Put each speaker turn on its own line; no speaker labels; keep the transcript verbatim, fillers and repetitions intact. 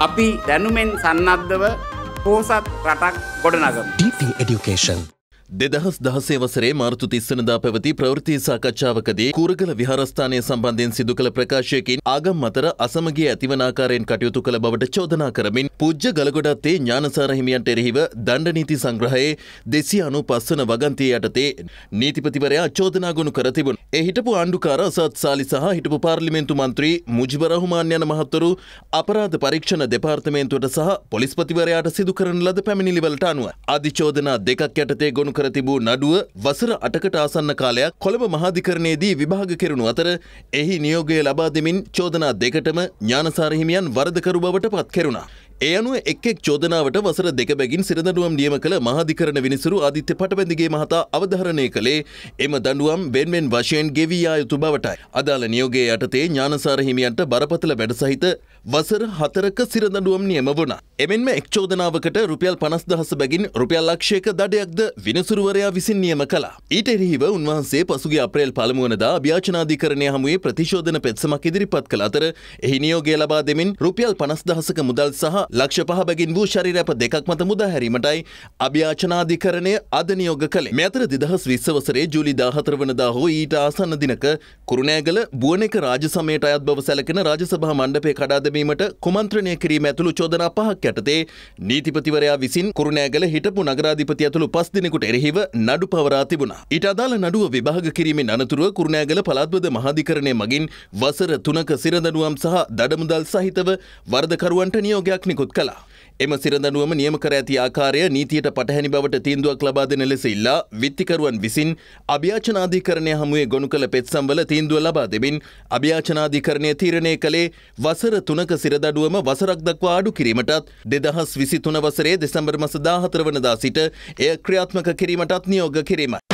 අපි දැනුමෙන් සන්නද්ධව පෝසත් රටක් ගොඩනගමු.
ඩී P Education
දෙදහස් දහසේ වසරේ මාර්තු තිස් වෙනිදා පැවති ප්‍රවෘත්ති සාකච්ඡාවකදී කුරගල විහාරස්ථානය සම්බන්ධයෙන් සිදු කළ ප්‍රකාශයකින් ආගම් අතර අසමගිය ඇතිවන ආකාරයෙන් කටයුතු කළ බවට චෝදනා කරමින් පූජ්‍ය ගලගොඩත්තේ ඥානසාර හිමියන්ට එරෙහිව දණ්ඩ නීති සංග්‍රහයේ දෙසිය අනූපස් වන වගන්තිය යටතේ නීතිපතිවරයා චෝදනා ගොනු කර තිබුණා. ඒ හිටපු ආණ්ඩුකාර අසත් සාලි සහ හිටපු පාර්ලිමේන්තු මන්ත්‍රී මුජිබ රහ්මාන් යන මහත්වරු අපරාධ පරීක්ෂණ දෙපාර්තමේන්තුවට සහ පොලිස්පතිවරයාට සිදු කරන ලද පැමිණිලිවලට අනුව ආදි චෝදනා දෙකක් යටතේ ගොනු කර තිබූ නඩුව වසර අටකට ආසන්න කාලයක් කොළඹ මහාධිකරණයේදී විභාග කෙරුණු අතර එහි නියෝගය ලබා දෙමින් චෝදනා දෙකටම ඥානසාර හිමියන් වරදකරු බවට පත් කෙරුණා. ඒ අනුව එක් එක් චෝදනාවට වසර දෙක බැගින් සිරදඬුවම් නියම කළ මහාධිකරණ විනිසුරු ආදිත්‍ය පටබැඳිගේ මහතා අවධාරණය කළේ එම දඬුවම් වෙන් වෙන් වශයෙන් ගෙවී යා යුතු බවටයි. අදාළ නියෝගයේ යටතේ ඥානසාර හිමියන්ට බරපතල වැඩ සහිත වසර හතරක සිරදඬුවම් නියම වුණා. එමෙන්ම එක් චෝදනාවකට රුපියල් පනස් දහස බැගින් රුපියල් ලක්ෂයක දඩයක්ද විනිසුරුවරයා විසින් නියම කළා. ඊට එරෙහිව උන්වහන්සේ පසුගිය අප්‍රේල් පළමු වනදා අභියාචනාධිකරණය හමුවේ ප්‍රතිශෝධන පෙත්සමක් ඉදිරිපත් කළ අතර එහි නියෝගය ලබා දෙමින් රුපියල් පනස් දහසක මුදල් සහ ලක්ෂ පහ බැගින් වූ ශරීරැප දෙකක් මත මුදා හැරීමටයි අභියාචනාධිකරණය අද නියෝග කළේ. මේ අතර දෙදහස් විස්ස වසරේ ජූලි දාහතර වනදා හෝ ඊට ආසන්න දිනක කුරුණෑගල බුවනෙක රාජසමයට අයත් බව සැලකෙන රාජසභා මණ්ඩපය කඩා දැමීමට කුමන්ත්‍රණය කිරීම ඇතුළු චෝදනා පහක් යටතේ නීතිපතිවරයා විසින් කුරුණෑගල හිටපු නගරාධිපති ඇතුළු පස් දිනෙකට එරෙහිව නඩු පවරා තිබුණා. ඊට අදාළ නඩුව විභාග කිරීමෙන් අනතුරුව කුරුණෑගල පළාත්වද මහාධිකරණය මගින් වසර තුනක සිරදඬුවම් සහ දඩමුදල් සහිතව වරදකරුවන්ට නියෝගයක් නිකුත් කළා. එම සිරදඬුවම නියම කර ඇති ආකාරය නීතියට පටහැනි බවට තීන්දුවක් ලබා දෙන ලෙස ඉල්ලා විත්තිකරුවන් විසින් අභියාචනාධිකරණය හමුවේ ගොනු කළ පෙත්සම්වල තීන්දුව ලබා දෙමින් අභියාචනාධිකරණය තීරණය කළේ වසර තුනක සිරදඬුවම වසරක් දක්වා අඩු කිරීමටත් දෙදහස් විසි තුන වසරේ දෙසැම්බර් මාස දාහතර වනදා සිට එය ක්‍රියාත්මක කිරීමටත් නියෝග කිරීමයි.